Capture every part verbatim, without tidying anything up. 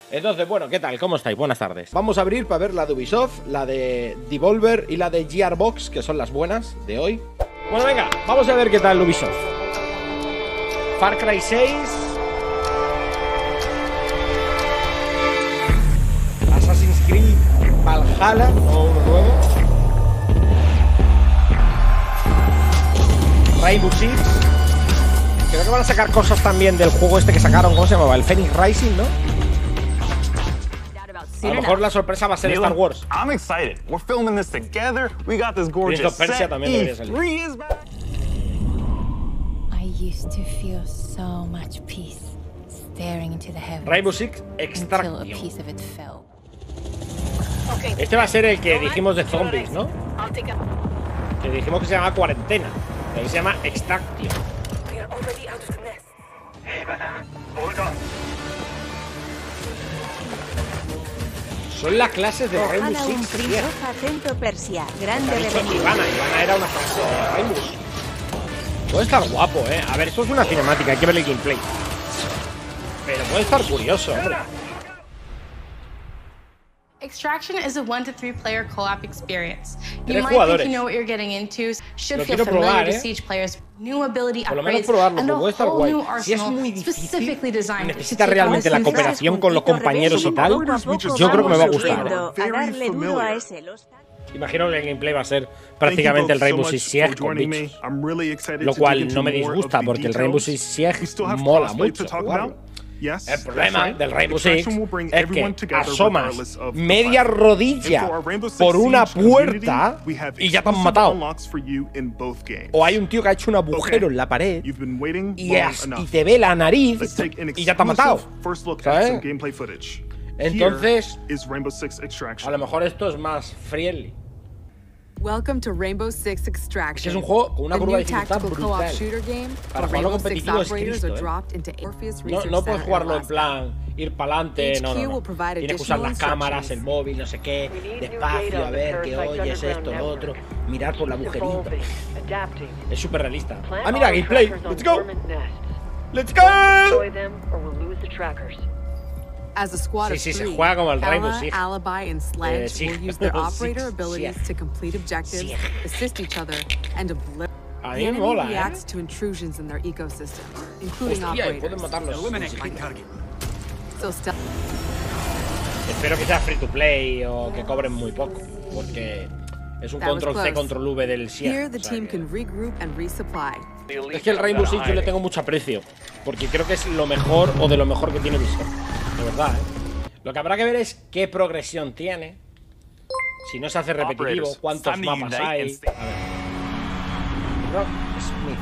Entonces, bueno, ¿qué tal? ¿Cómo estáis? Buenas tardes. Vamos a abrir para ver la de Ubisoft, la de Devolver y la de Gearbox, que son las buenas de hoy. Bueno, venga, vamos a ver qué tal Ubisoft. Far Cry seis, Assassin's Creed Valhalla, o uno nuevo, Rainbow Six. Creo que van a sacar cosas también del juego este que sacaron, ¿cómo se llamaba? El Phoenix Rising, ¿no? A lo mejor la sorpresa va a ser Star Wars. I'm excited. We're filming this together. We got this gorgeous set. También debería salir. I used to feel so much peace staring into the heavens. Rainbow Six Extraction. Until a piece of it fell. Este va a ser el que dijimos de zombies, ¿no? Que dijimos que se llama Cuarentena, pero se llama Extraction. Son las clases de Rainbow Six. Yeah. Acento Persia, grande de Ivana, Ivana era una clase de Rainbow. Puede estar guapo, eh. A ver, esto es una cinemática, hay que ver el gameplay. Pero puede estar curioso, hombre. Extraction is a one to three player co-op experience. You Tres might jugadores. think you know what you're getting into. Should Lo feel quiero familiar probar, to eh. Siege players. New ability Por lo menos upgrades probarlo, and a porque puede estar whole guay. new Si es arsenal muy difícil specifically y designed to necesitas take on realmente la this cooperación con los compañeros y tal, yo creo que me va a gustar. A darle duro a ese, los... Imagino que el gameplay va a ser prácticamente el Rainbow Six Siege con bichos. Lo cual no me disgusta porque el Rainbow Six Siege mola mucho jugarlo. El problema del Rainbow Six es que asomas media rodilla por una puerta y ya te han matado. O hay un tío que ha hecho un agujero en la pared y, es, y te ve la nariz y ya te ha matado, ¿sabes? Entonces, a lo mejor esto es más friendly. Welcome to Rainbow Six Extraction. Es que es un juego con una curva de dificultad brutal. Para jugarlo competitivo es Cristo, ¿eh? No, no puedes jugarlo en plan ir para adelante, no, no, no. Tienes que usar las cámaras, el móvil, no sé qué, despacio, a ver qué oyes, esto, lo otro, mirar por la agujerito. Es súper realista. Ah, mira, gameplay. Let's go. Let's go. As a squad sí, of sí, three, se juega como el Rainbow Ella, Six. Alibi, and Sledge Eh, sí. will use their Sí, operator abilities sí. to complete objectives, Sí. assist each other, and obliterate. A The mí me enemy mola, reacts ¿eh? to intrusions in their ecosystem, including Hostia, y pueden operators. matarlos. So stealth. Espero que sea free to play o que cobren muy poco, porque es un That was control C, close. control V del Siege. Here, the O sea team que- can regroup and resupply. Es que el Rainbow Six yo le tengo mucho aprecio, porque creo que es lo mejor o de lo mejor que tiene Ubisoft. De verdad, ¿eh? Lo que habrá que ver es qué progresión tiene, si no se hace repetitivo, cuántos mapas hay. A ver. Rock Smith.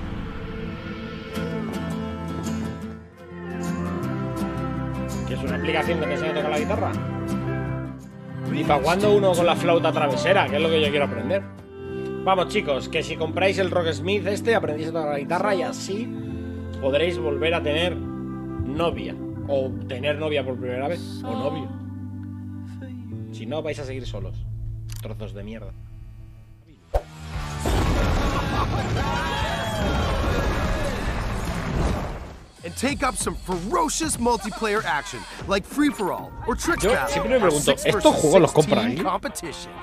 ¿Que es una aplicación que te enseña a tocar la guitarra? ¿Y para cuándo uno con la flauta travesera? Que es lo que yo quiero aprender. Vamos, chicos, que si compráis el Rock Smith este, aprendéis a tocar la guitarra y así podréis volver a tener novia. O tener novia por primera vez. O novio. Si no, vais a seguir solos. Trozos de mierda. And take up some ferocious multiplayer action, like Free for All or Tricks Yo Battle. siempre me pregunto, Six ¿estos versus juegos los six compra team alguien? competition.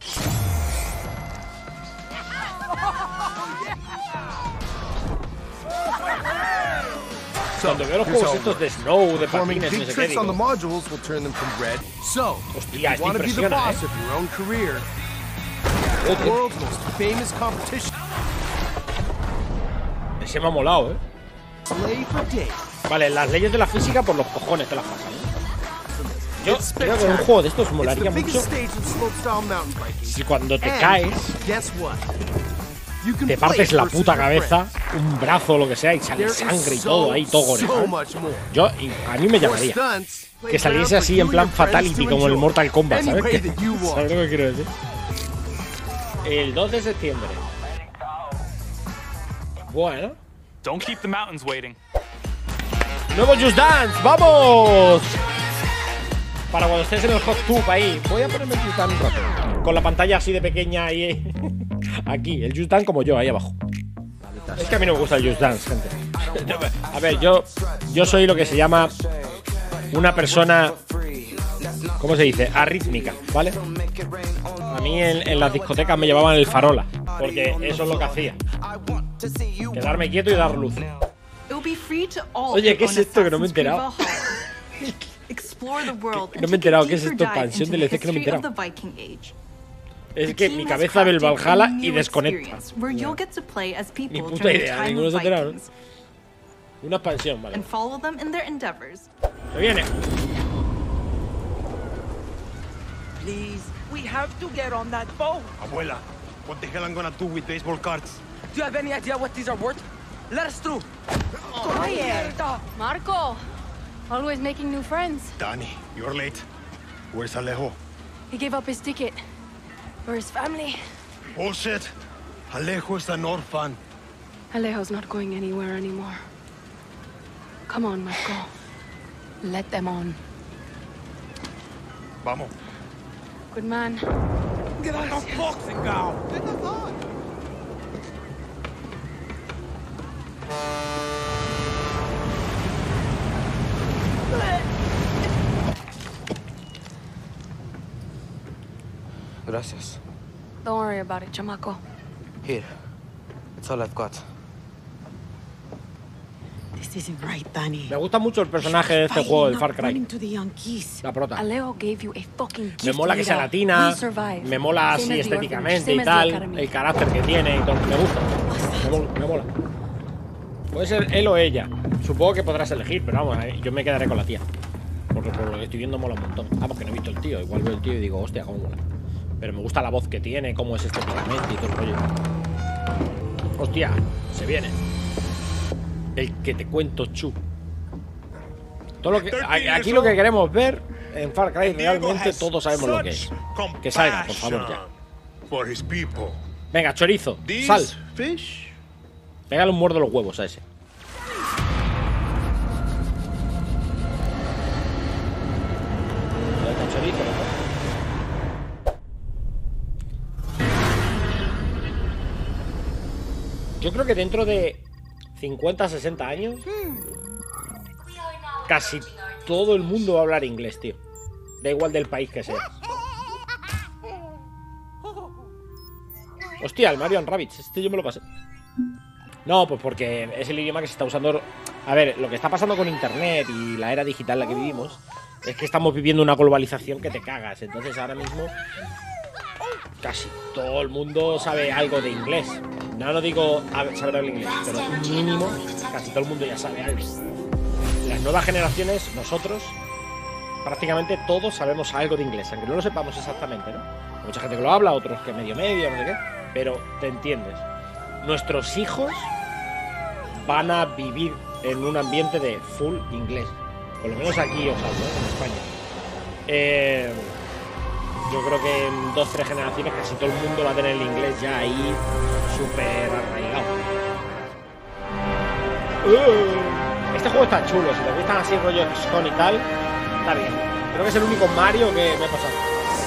Cuando veo los juegos estos de Snow, de Performing patines, no big sé qué, tricks on the digo, modules will turn them from red. So, Hostia, if you want to be the impresiona, boss eh. of your own career, the world's most famous competition. ese me ha molado, eh. Play for days. Vale, las leyes de la física por los cojones te las pasan, ¿eh? Yo It's creo que un juego de estos It's the molaría mucho biggest stage of slopestyle mountain biking. si cuando te And caes guess what? You can te play partes it la versus puta your cabeza, friends. un brazo o lo que sea y sale There is sangre y so, todo ahí, todo gore, so ¿sabes? much more. Yo, y a mí me More llamaría stunts que saliese así en plan Fatality como el Mortal Kombat, ¿sabes? Any way ¿Qué? that you want. ¿Sabes lo que quiero decir? El dos de septiembre. Bueno. Don't keep the mountains waiting. Nuevo Just Dance, ¡vamos! Para cuando estés en el hot tub ahí. Voy a ponerme el Just Dance un rato. Con la pantalla así de pequeña ahí. Aquí, el Just Dance como yo, ahí abajo. Es que a mí no me gusta el Just Dance, gente. A ver, yo, yo soy lo que se llama una persona, ¿cómo se dice? Arrítmica, ¿vale? A mí en, en las discotecas me llevaban el farola, porque eso es lo que hacía. Quedarme quieto y dar luz. Oye, ¿qué es esto que no me he enterado? No me he enterado, ¿qué es esto? Expansión D L C que no me he enterado. Es que mi cabeza ve el Valhalla y desconecta. Ni puta idea, ninguno se ha enterado, ¿no? Una expansión, vale. Se viene. Abuela, what the hell I'm gonna do with baseball cards? Do you have any idea what these are worth? Let us through. Oh, Marco, always making new friends. Danny, you're late. Where's Alejo? He gave up his ticket. For his family. Bullshit. Alejo is an orphan. Alejo's not going anywhere anymore. Come on, Marco. Let them on. Vamos. Good man. Get out of boxing now. Get the fuck. Gracias. Don't worry about it, chamaco. Here. It's all I've got. This isn't right, Danny. Me gusta mucho el personaje de este juego, del Far Cry. La prota. Alejo gave you a fucking gift. Me mola que sea latina, me mola así estéticamente y tal, el carácter que tiene y todo. Me gusta. Me mola, me mola. Puede ser él o ella. Supongo que podrás elegir, pero vamos, yo me quedaré con la tía. Porque por lo que estoy viendo mola un montón. Ah, porque no he visto el tío. Igual veo el tío y digo, hostia, cómo mola. Pero me gusta la voz que tiene, cómo es estéticamente y todo el rollo. Hostia, se viene. El que te cuento, Chu. Todo lo que, aquí lo que queremos ver en Far Cry, realmente todos sabemos lo que es. Que salga, por favor, ya. Venga, chorizo, sal. Pégale un muerdo los huevos a ese. Chorizo, ¿no? Yo creo que dentro de cincuenta, sesenta años casi todo el mundo va a hablar inglés, tío. Da igual del país que sea. Hostia, el Mario and Rabbids. Este yo me lo pasé. No, pues porque es el idioma que se está usando. A ver, lo que está pasando con internet y la era digital en la que vivimos es que estamos viviendo una globalización que te cagas. Entonces ahora mismo casi todo el mundo sabe algo de inglés. No lo digo saber hablar inglés, pero mínimo casi todo el mundo ya sabe algo. Las nuevas generaciones, nosotros, prácticamente todos sabemos algo de inglés, aunque no lo sepamos exactamente, ¿no? Hay mucha gente que lo habla, otros que medio medio, no sé qué, pero te entiendes. Nuestros hijos van a vivir en un ambiente de full inglés. Por lo menos aquí, os hablo, ¿eh? En España. Eh... Yo creo que en dos, tres generaciones casi todo el mundo va a tener el inglés ya ahí súper arraigado. Uh, este juego está chulo, si te gustan así rollo X COM y tal, está bien. Creo que es el único Mario que me he pasado.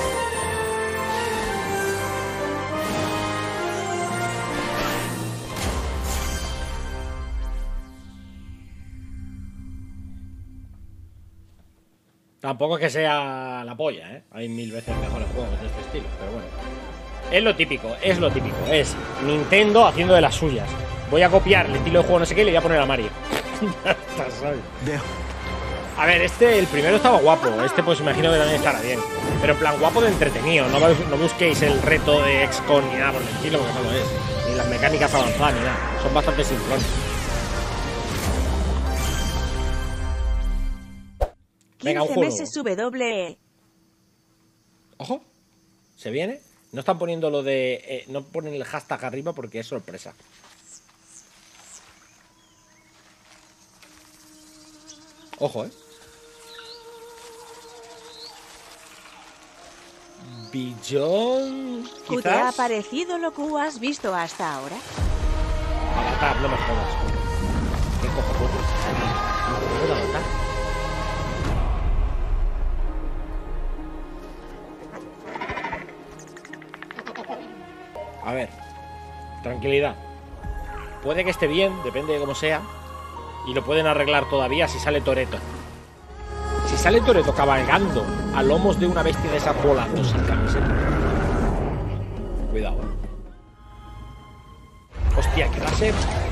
Tampoco es que sea la polla, ¿eh? Hay mil veces mejores juegos de este estilo, pero bueno. Es lo típico, es lo típico. Es Nintendo haciendo de las suyas. Voy a copiar el estilo de juego no sé qué y le voy a poner a Mario. Ya está, ¿sabes? A ver, este, el primero estaba guapo. Este pues imagino que también estará bien. Pero en plan guapo de entretenido. No, no busquéis el reto de X COM ni nada por el estilo, porque no lo es. Ni las mecánicas avanzadas ni nada. Son bastante simplones. Venga, un quince meses W E. Ojo, ¿se viene? No están poniendo lo de... Eh, no ponen el hashtag arriba porque es sorpresa. Ojo, ¿eh? Billón... ¿Qué te ha parecido lo que has visto hasta ahora? Avatar, no me jodas. ¿Qué cojones? ¿No puedo Avatar? A ver, tranquilidad. Puede que esté bien, depende de cómo sea. Y lo pueden arreglar todavía si sale Toretto. Si sale Toretto cabalgando a lomos de una bestia de esas volando sin camiseta. Cuidado. Hostia, que va a ser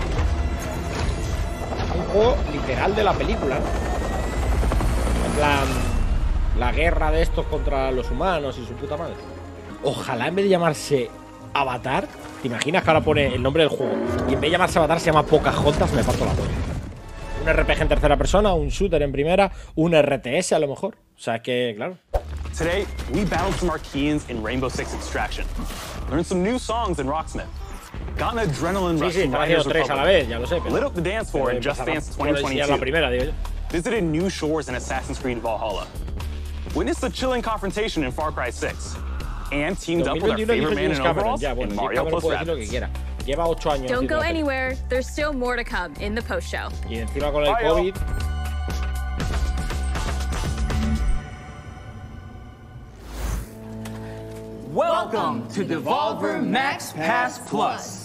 un juego literal de la película, ¿no? En plan, la guerra de estos contra los humanos y su puta madre. Ojalá en vez de llamarse Avatar, ¿te imaginas que ahora pone el nombre del juego y en vez de llamarse Avatar se llama Pocahontas? Me parto la polla. Un R P G en tercera persona, un shooter en primera, un R T S a lo mejor. O sea, es que, claro. Today, we battled some Archeans in Rainbow Six Extraction. Learned some new songs in Rocksmith. Got an adrenaline rush. Sí, sí, estaba haciendo tres a la vez, ya lo sé. Pero lit up the dance floor in Just Dance twenty twenty-two. La primera, digo yo. Visited new shores in Assassin's Creed Valhalla. Witnessed a chilling confrontation in Far Cry six. And teamed up with our favorite man in overalls in Mario plus Rabbids. Lleva ocho años. Don't go anywhere. There's still more to come in the post show. Y encima con el COVID. Welcome to Devolver Max Pass Plus.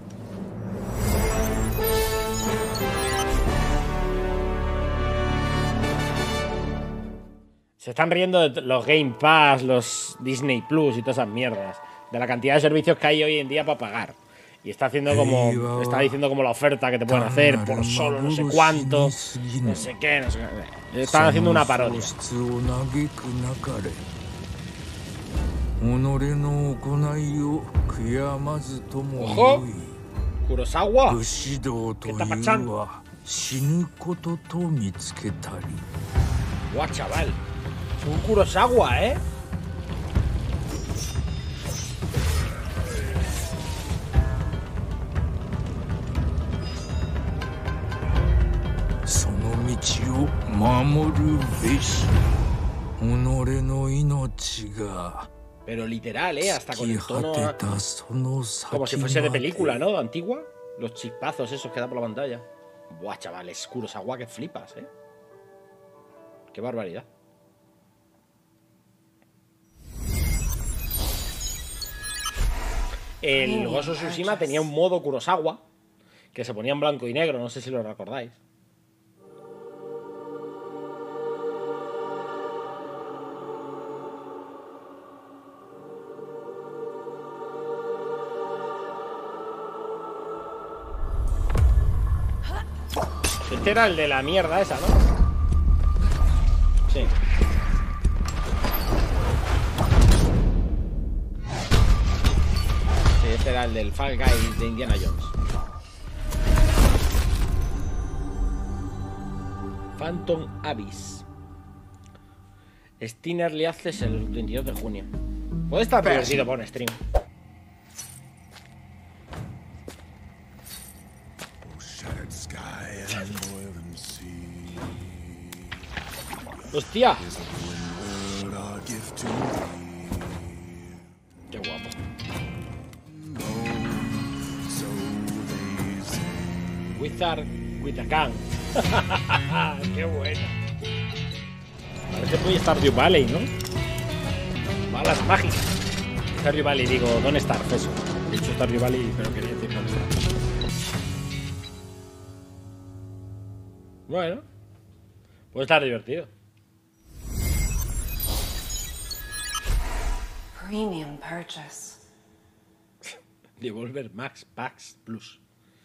Se están riendo de los Game Pass, los Disney Plus y todas esas mierdas, de la cantidad de servicios que hay hoy en día para pagar. Y está haciendo como, está diciendo como la oferta que te pueden hacer por solo no sé cuánto, no sé qué, no sé qué. Están haciendo una parodia. Ojo, Kurosawa, ¿qué está pasando? Guau, chaval, es un Kurosawa, ¿eh? Pero literal, ¿eh? Hasta con el tono a... como si fuese de película, ¿no? Antigua. Los chispazos esos que da por la pantalla. Buah, chavales, Kurosawa, que flipas, ¿eh? Qué barbaridad. El Ghost of Tsushima tenía un modo Kurosawa que se ponía en blanco y negro, no sé si lo recordáis. Este era el de la mierda esa, ¿no? Sí. Sí, este era el del Fall Guys de Indiana Jones. Phantom Abyss. Steam Early Access el veintidós de junio. Puede estar divertido por un stream. ¡Hostia! ¡Qué guapo! Wizard with a gun. ¡Qué bueno! Parece muy Stardew Valley, ¿no? Balas mágicas. Stardew Valley, digo, Don't Starve, eso. He dicho Stardew Valley, pero quería decir Don't Starve. Bueno, puede estar divertido. Premium purchase. Devolver Max Pass Plus.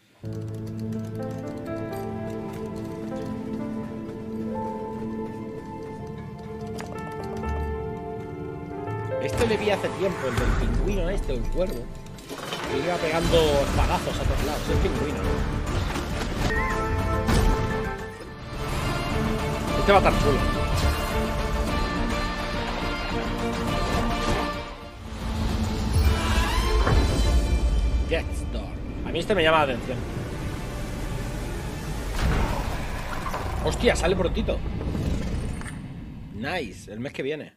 Este le vi hace tiempo, el del pingüino este, o el cuervo. Que iba pegando espadazos a todos lados. Es el pingüino. Este va a estar chulo. Jetstorm. A mí este me llama la atención. Hostia, sale prontito. Nice, el mes que viene.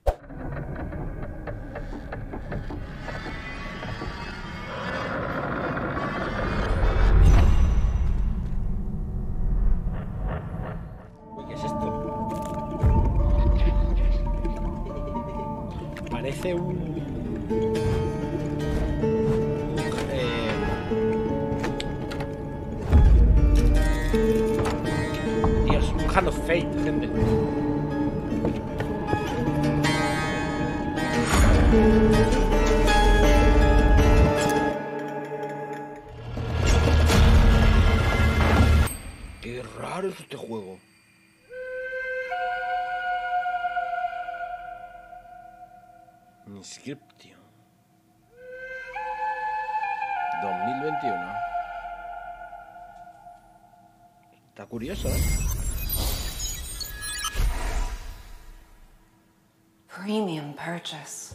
Uy, ¿qué es esto? Parece un... Hand of Fate, gente. Qué raro es este juego. Inscription dos mil veintiuno. Está curioso, ¿eh? Premium purchase.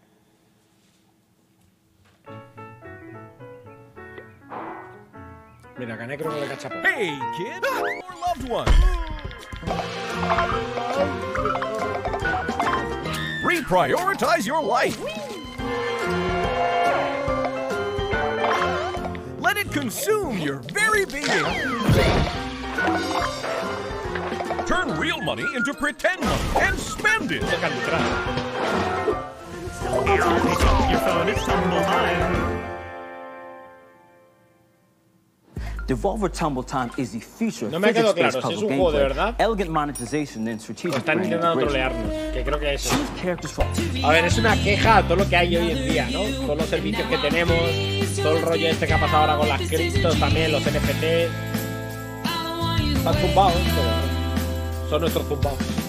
Mira, gané creo que le cachapó. Hey, kid! Or loved one! Reprioritize your life! Let it consume your very being! Turn real money into pretend money and spend it! Your phone, it's tumble time. Devolver Tumble Time is the future of no me quedó claro puzzle si es un juego de verdad. Elegant monetization and strategic están intentando trolearnos, que creo que es. eso. A ver, es una queja a todo lo que hay hoy en día, ¿no? Todos los servicios que tenemos, todo el rollo este que ha pasado ahora con las criptos, también los N F T. Están zumbados, pero son nuestros zumbados.